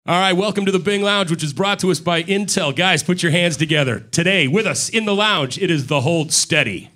All right, welcome to the Bing Lounge, which is brought to us by Intel. Guys, put your hands together. Today, with us in the lounge, it is the Hold Steady.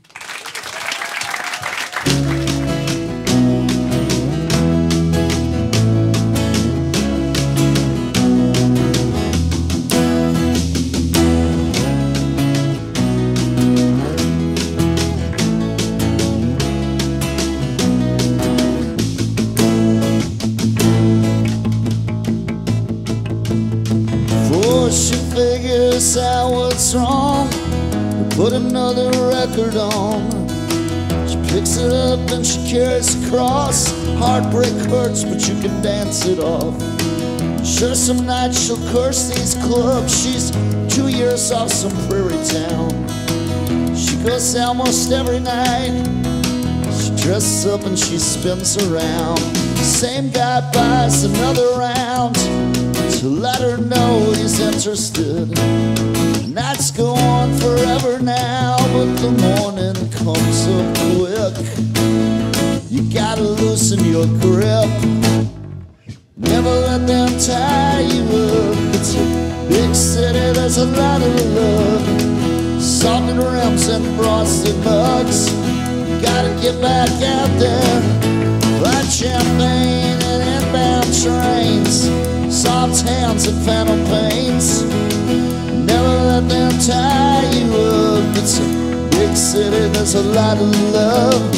She figures out what's wrong, put another record on. She picks it up and she carries across. Heartbreak hurts, but you can dance it off. Sure, some nights she'll curse these clubs. She's 2 years off some prairie town. She goes out most every night. She dresses up and she spins around. Same guy buys another round to let her know he's interested. Nights go on forever now, but the morning comes up quick. You gotta loosen your grip. Never let them tie you up. It's a big city, there's a lot of love. Salted rims and frosted mugs. Gotta get back out there. Like champagne and inbound trains, soft hands and phantom pains. Never let them tie you up. It's a big city, there's a lot of love.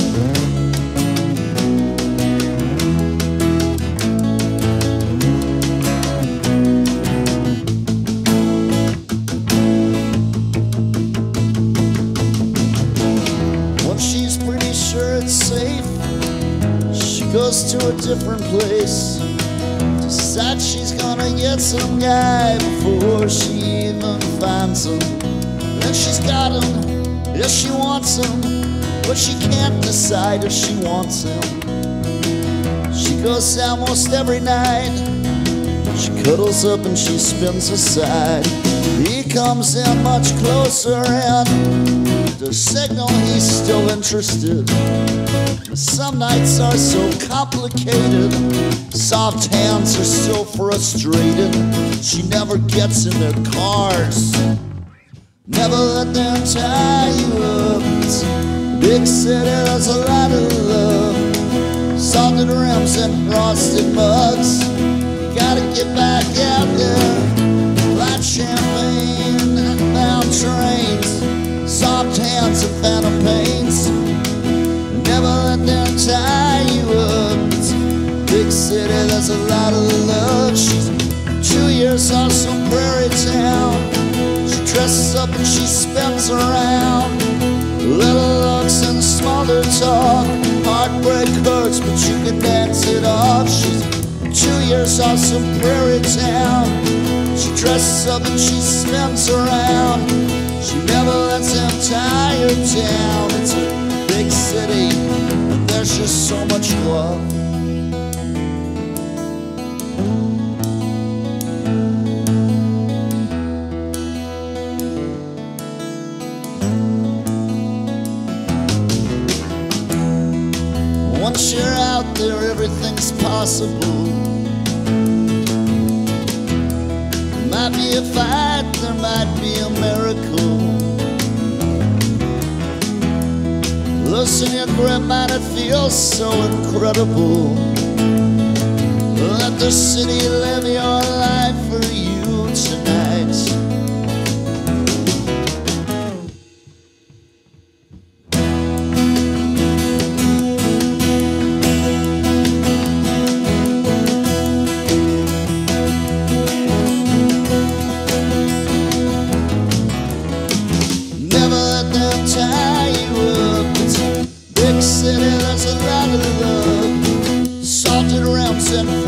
When she's pretty sure it's safe, she goes to a different place. Decides she's gonna get some guy before she even finds him. Then she's got him, yes she wants him, but she can't decide if she wants him. She goes out most every night. She cuddles up and she spins aside. He comes in much closer and to signal he's still interested. Some nights are so complicated, soft hands are so frustrated. She never gets in their cars. Never let them tie you up. It's a big city, there's a lot of love. Salted rims and frosted mugs. Gotta get back out there. Like champagne and bound trains, soft hands and phantom pains. Never let them tie you up. It's a big city, there's a lot of love. She's 2 years off some prairie town. She dresses up and she spins around. Little looks and smaller talk. Heartbreak hurts, but you can dance it off. She's 2 years off some prairie town. She dresses up and she spins around. She never lets them tie her down. It's a big city, and there's just so much love. Once you're out there, everything's possible. There might be a fight, there might be a miracle. Loosen your grip and it feels so incredible. Let the city live your life for you tonight. Never let them tie you up. It's a big city, there's a lot of love. Salted rims and